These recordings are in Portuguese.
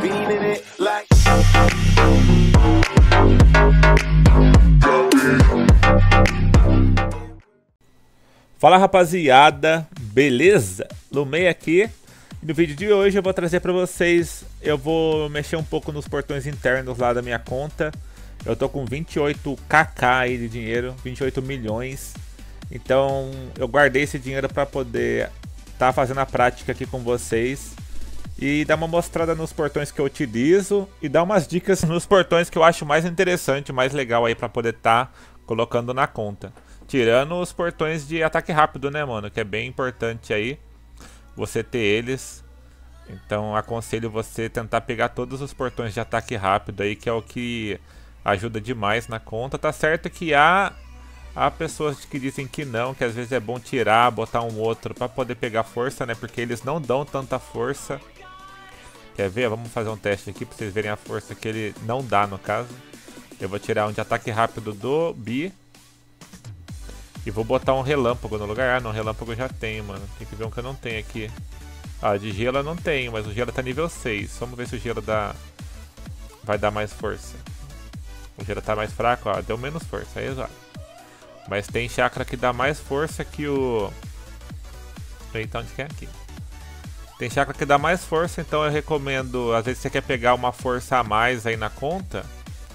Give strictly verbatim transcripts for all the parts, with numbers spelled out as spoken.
beaming it like. Fala rapaziada, beleza? Lumei aqui. E no vídeo de hoje eu vou trazer pra vocês, eu vou mexer um pouco nos portões internos lá da minha conta. Eu tô com vinte e oito kk aí de dinheiro, vinte e oito milhões. Então eu guardei esse dinheiro pra poder tá fazendo a prática aqui com vocês. E dar uma mostrada nos portões que eu utilizo e dar umas dicas nos portões que eu acho mais interessante, mais legal aí pra poder tá colocando na conta. Tirando os portões de ataque rápido, né, mano? Que é bem importante aí você ter eles. Então aconselho você tentar pegar todos os portões de ataque rápido aí, que é o que ajuda demais na conta. Tá certo que há, há pessoas que dizem que não, que às vezes é bom tirar, botar um outro pra poder pegar força, né? Porque eles não dão tanta força. Quer ver? Vamos fazer um teste aqui pra vocês verem a força que ele não dá, no caso. Eu vou tirar um de ataque rápido do Bi. E vou botar um relâmpago no lugar. Ah, não, relâmpago eu já tenho, mano. Tem que ver um que eu não tenho aqui. Ah, de gelo eu não tenho, mas o gelo tá nível seis. Vamos ver se o gelo dá... vai dar mais força. O gelo tá mais fraco, ó. Deu menos força, aí exato. Mas tem chakra que dá mais força que o... Eita, onde que é aqui? Tem chakra que dá mais força, então eu recomendo... Às vezes você quer pegar uma força a mais aí na conta...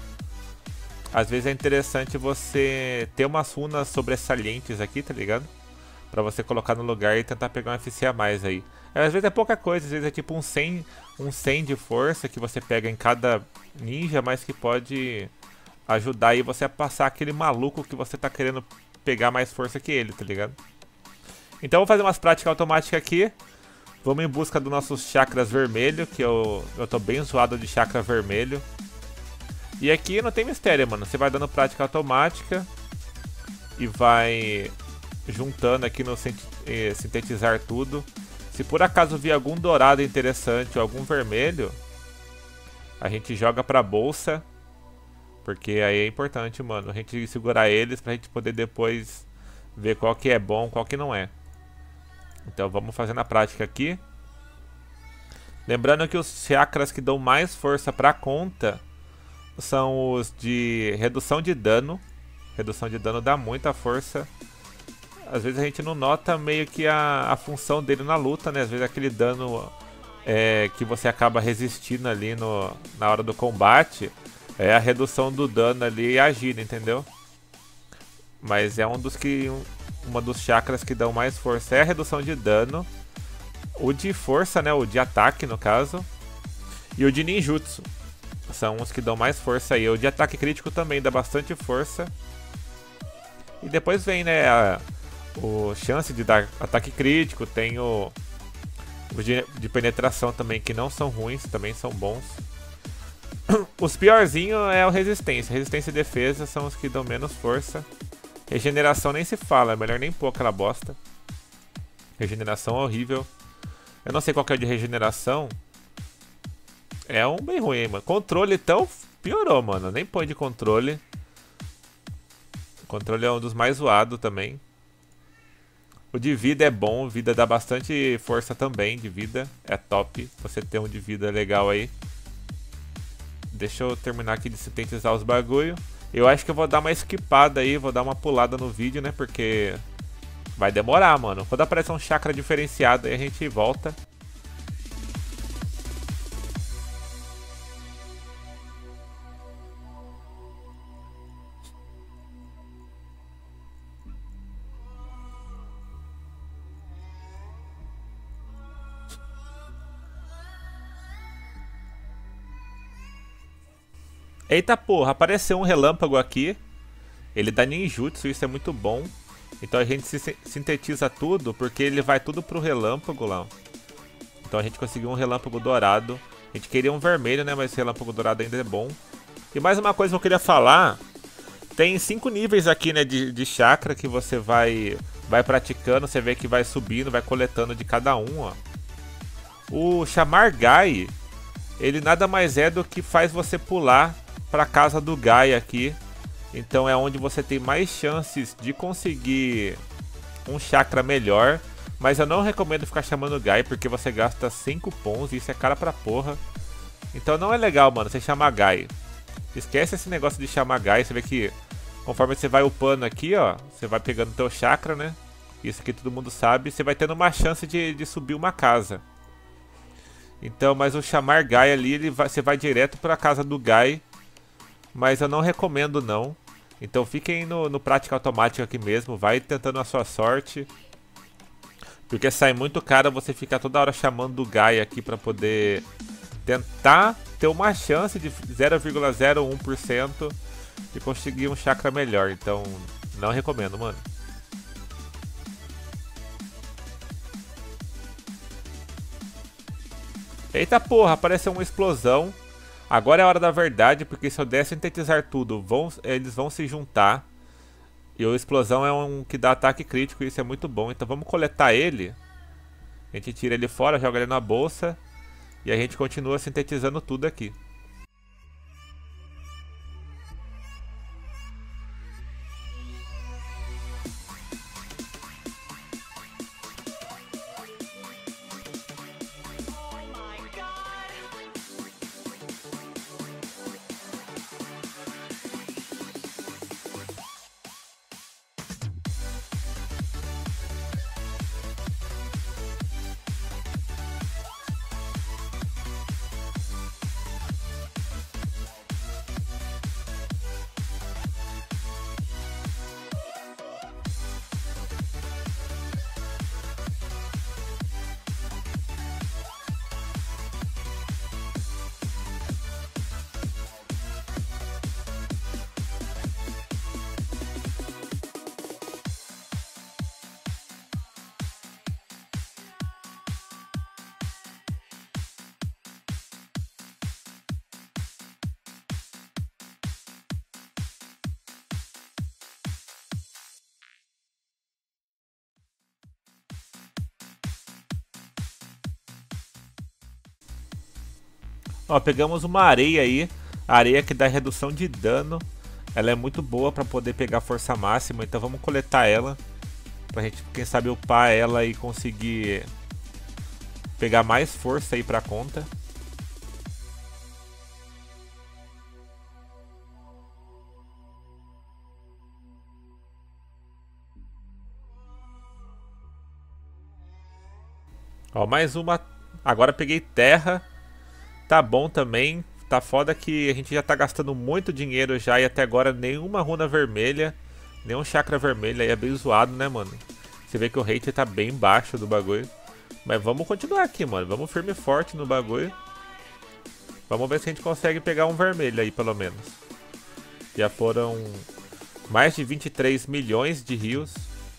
Às vezes é interessante você ter umas runas sobressalentes aqui, tá ligado? Pra você colocar no lugar e tentar pegar um F C a mais aí. Às vezes é pouca coisa, às vezes é tipo um cem, um cem de força que você pega em cada ninja, mas que pode ajudar aí você a passar aquele maluco que você tá querendo pegar mais força que ele, tá ligado? Então eu vou fazer umas práticas automáticas aqui. Vamos em busca dos nossos chakras vermelhos, que eu, eu tô bem zoado de chakra vermelho. E aqui não tem mistério, mano. Você vai dando prática automática e vai juntando aqui no sintetizar tudo. Se por acaso vir algum dourado interessante ou algum vermelho, a gente joga pra bolsa. Porque aí é importante, mano, a gente segurar eles pra gente poder depois ver qual que é bom, qual que não é. Então vamos fazer na prática aqui. Lembrando que os chakras que dão mais força pra conta são os de redução de dano. Redução de dano dá muita força. Às vezes a gente não nota meio que a, a função dele na luta, né? Às vezes aquele dano é, que você acaba resistindo ali no, na hora do combate é a redução do dano ali e agindo, entendeu? Mas é um dos que um, uma dos chakras que dão mais força é a redução de dano. O de força, né? O de ataque no caso. E o de ninjutsu. São os que dão mais força aí. O de ataque crítico também dá bastante força. E depois vem, né, a o chance de dar ataque crítico. Tem o, o de, de penetração também, que não são ruins, também são bons. Os piorzinhos é o resistência. Resistência e defesa são os que dão menos força. Regeneração nem se fala, é melhor nem pôr aquela bosta. Regeneração é horrível. Eu não sei qual que é o de regeneração. É um bem ruim, mano. Controle, então, piorou, mano. Nem põe de controle. O controle é um dos mais zoados também. O de vida é bom. Vida dá bastante força também, de vida. É top você ter um de vida legal aí. Deixa eu terminar aqui de sintetizar os bagulho. Eu acho que eu vou dar uma skipada aí. Vou dar uma pulada no vídeo, né? Porque vai demorar, mano. Quando aparecer um chakra diferenciado aí, a gente volta. Eita porra, apareceu um relâmpago aqui. Ele dá ninjutsu, isso é muito bom. Então a gente se sintetiza tudo, porque ele vai tudo pro relâmpago lá. Então a gente conseguiu um relâmpago dourado. A gente queria um vermelho, né, mas esse relâmpago dourado ainda é bom. E mais uma coisa que eu queria falar. Tem cinco níveis aqui, né, de, de chakra que você vai, vai praticando. Você vê que vai subindo, vai coletando de cada um, ó. O chamar Gai, ele nada mais é do que faz você pular para casa do Gai aqui. Então é onde você tem mais chances de conseguir um chakra melhor. Mas eu não recomendo ficar chamando Gai, porque você gasta cinco pontos e isso é cara pra porra. Então não é legal, mano, você chamar Gai. Esquece esse negócio de chamar Gai. Você vê que conforme você vai upando aqui, ó, você vai pegando teu chakra, né? Isso aqui todo mundo sabe. Você vai tendo uma chance de, de subir uma casa. Então, mas o chamar Gai ali, ele vai, você vai direto pra casa do Gai. Mas eu não recomendo, não. Então fiquem no, no prática automática aqui mesmo. Vai tentando a sua sorte. Porque sai muito caro você ficar toda hora chamando o Gai aqui pra poder tentar ter uma chance de zero vírgula zero um por cento de conseguir um chakra melhor. Então, não recomendo, mano. Eita porra, apareceu uma explosão. Agora é a hora da verdade, porque se eu der sintetizar tudo, vão, eles vão se juntar. E a explosão é um que dá ataque crítico, e isso é muito bom. Então vamos coletar ele. A gente tira ele fora, joga ele na bolsa. E a gente continua sintetizando tudo aqui. Ó, pegamos uma areia aí, a areia que dá redução de dano. Ela é muito boa para poder pegar força máxima, então vamos coletar ela pra gente, quem sabe, upar ela e conseguir pegar mais força aí pra conta. Ó, mais uma. Agora peguei terra. Tá bom também. Tá foda que a gente já tá gastando muito dinheiro já e até agora nenhuma runa vermelha, nenhum chakra vermelho. Aí é bem zoado, né, mano? Você vê que o rate tá bem baixo do bagulho. Mas vamos continuar aqui, mano. Vamos firme e forte no bagulho. Vamos ver se a gente consegue pegar um vermelho aí, pelo menos. Já foram mais de vinte e três milhões de rios.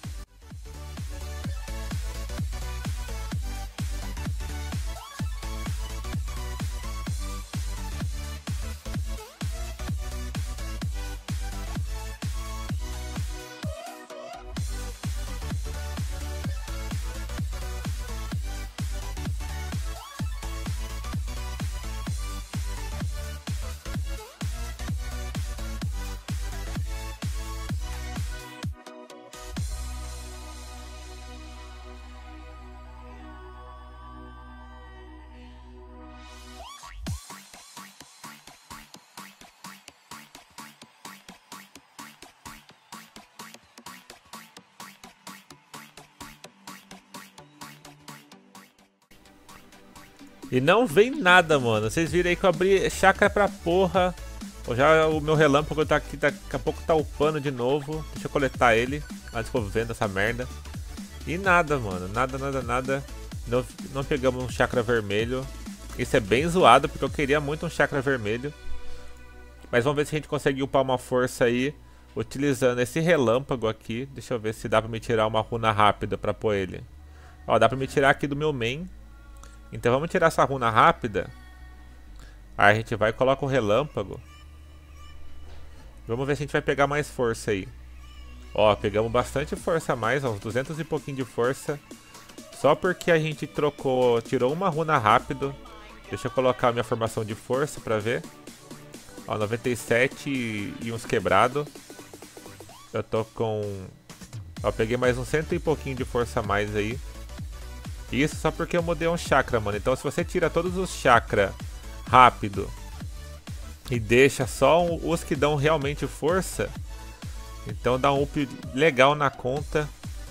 E não vem nada, mano. Vocês viram aí que eu abri chakra pra porra. Já o meu relâmpago tá aqui, daqui a pouco tá upando de novo. Deixa eu coletar ele, antes que eu vendo essa merda. E nada, mano. Nada, nada, nada. Não, não pegamos um chakra vermelho. Isso é bem zoado, porque eu queria muito um chakra vermelho. Mas vamos ver se a gente consegue upar uma força aí, utilizando esse relâmpago aqui. Deixa eu ver se dá pra me tirar uma runa rápida pra pôr ele. Ó, dá pra me tirar aqui do meu main. Então vamos tirar essa runa rápida. Aí a gente vai e coloca o relâmpago. Vamos ver se a gente vai pegar mais força aí. Ó, pegamos bastante força a mais, ó, uns duzentos e pouquinho de força. Só porque a gente trocou, tirou uma runa rápido. Deixa eu colocar a minha formação de força pra ver. Ó, noventa e sete e, e uns quebrado. Eu tô com... Ó, peguei mais um cento e pouquinho de força a mais aí. Isso só porque eu mudei um chakra, mano. Então se você tira todos os chakras rápido e deixa só os que dão realmente força, então dá um up legal na conta.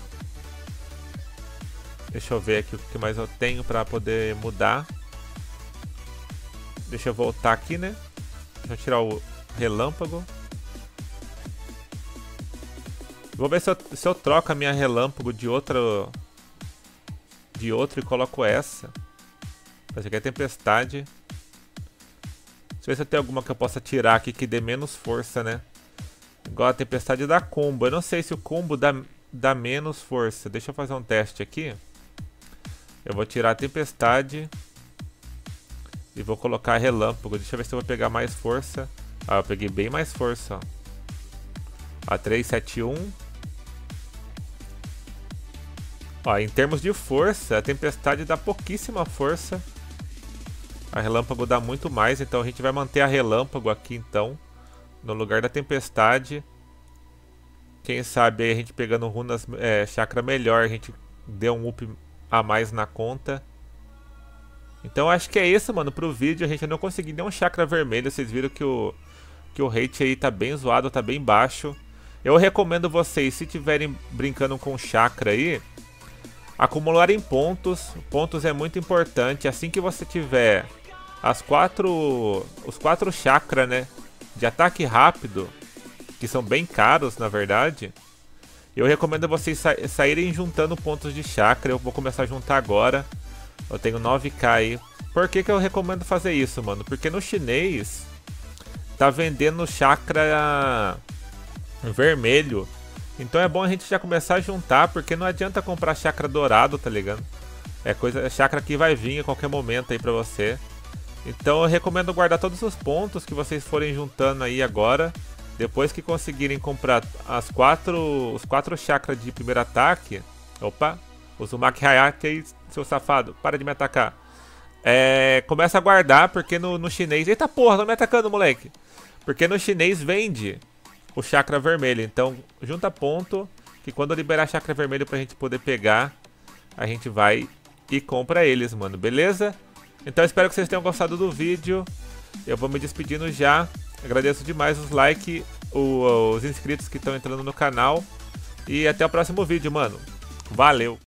Deixa eu ver aqui o que mais eu tenho para poder mudar. Deixa eu voltar aqui, né? Deixa eu tirar o relâmpago. Vou ver se eu, se eu troco a minha relâmpago de outro de outro e coloco essa. Essa aqui é tempestade. Deixa eu ver se eu tenho alguma que eu possa tirar aqui que dê menos força, né? Igual a tempestade dá combo. Eu não sei se o combo dá, dá menos força. Deixa eu fazer um teste aqui. Eu vou tirar a tempestade e vou colocar relâmpago. Deixa eu ver se eu vou pegar mais força. Ah, eu peguei bem mais força, ó. A três sete um. Ó, em termos de força, a tempestade dá pouquíssima força. A relâmpago dá muito mais, então a gente vai manter a relâmpago aqui então, no lugar da tempestade. Quem sabe aí a gente pegando runas é, chakra melhor, a gente deu um up a mais na conta. Então acho que é isso, mano, pro vídeo. A gente não conseguiu nenhum chakra vermelho. Vocês viram que o, que o rate aí tá bem zoado, tá bem baixo. Eu recomendo vocês, se tiverem brincando com chakra aí, acumularem pontos. Pontos é muito importante. Assim que você tiver as quatro, os quatro chakras, né, de ataque rápido, que são bem caros na verdade, eu recomendo vocês sa saírem juntando pontos de chakra. Eu vou começar a juntar agora. Eu tenho nove K aí. Por que que eu recomendo fazer isso, mano? Porque no chinês tá vendendo chakra vermelho. Então é bom a gente já começar a juntar, porque não adianta comprar chakra dourado, tá ligado? É coisa, é chakra que vai vir a qualquer momento aí pra você. Então eu recomendo guardar todos os pontos que vocês forem juntando aí agora. Depois que conseguirem comprar as quatro, os quatro chakras de primeiro ataque. Opa, o Uzumaki Hayate aí, seu safado, para de me atacar. É, começa a guardar, porque no, no chinês... Eita porra, não me atacando, moleque. Porque no chinês vende o chakra vermelho. Então junta ponto, que quando liberar chakra vermelho pra gente poder pegar, a gente vai e compra eles, mano, beleza? Então espero que vocês tenham gostado do vídeo. Eu vou me despedindo já. Agradeço demais os likes, os inscritos que estão entrando no canal. E até o próximo vídeo, mano. Valeu!